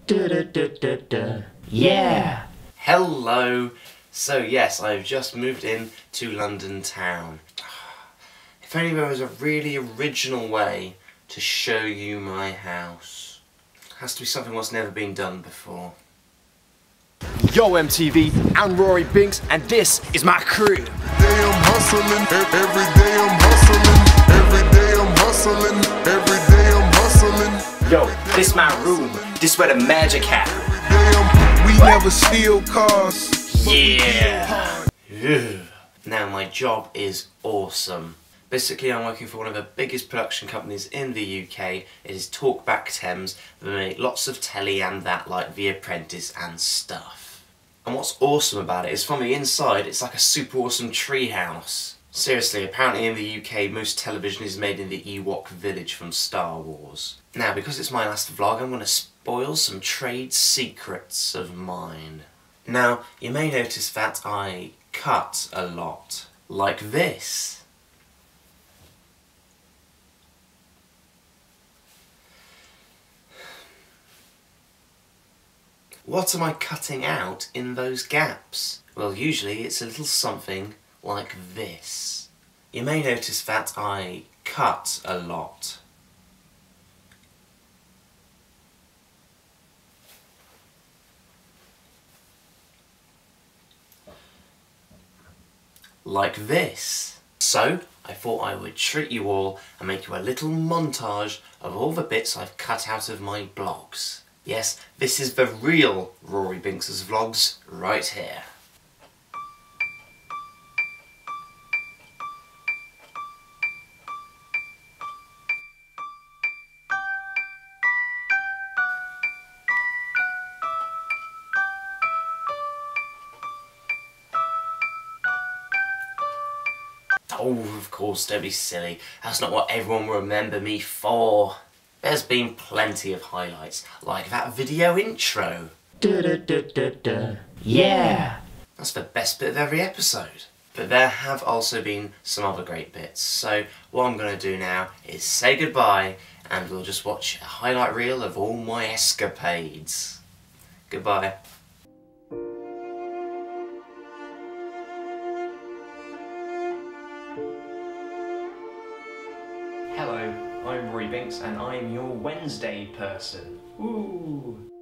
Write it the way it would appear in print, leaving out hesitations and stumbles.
Yeah! Hello! So yes, I've just moved in to London town. If only there was a really original way to show you my house. It has to be something that's never been done before. Yo MTV, I'm Rory Binks and this is my crib. Every day I'm hustling, every day I'm hustling, every day I'm hustling, every day I'm hustling. Yo, this my room, this where the magic happens. We never steal cars. Yeah! Now my job is awesome. Basically I'm working for one of the biggest production companies in the UK. It is Talkback Thames. They make lots of telly and that, like The Apprentice and stuff. And what's awesome about it is from the inside it's like a super awesome treehouse. Seriously, apparently in the UK most television is made in the Ewok village from Star Wars. Now because it's my last vlog I'm going to spoil some trade secrets of mine. Now you may notice that I cut a lot, like this. What am I cutting out in those gaps? Well, usually it's a little something like this. You may notice that I cut a lot. Like this. So, I thought I would treat you all and make you a little montage of all the bits I've cut out of my blogs. Yes, this is the real Rory Binks' vlogs right here. Oh, of course, don't be silly. That's not what everyone will remember me for. There's been plenty of highlights, like that video intro. Yeah! That's the best bit of every episode. But there have also been some other great bits, so what I'm going to do now is say goodbye and we'll just watch a highlight reel of all my escapades. Goodbye. Hello, I'm Rory Binks and I'm your Wednesday person. Ooh.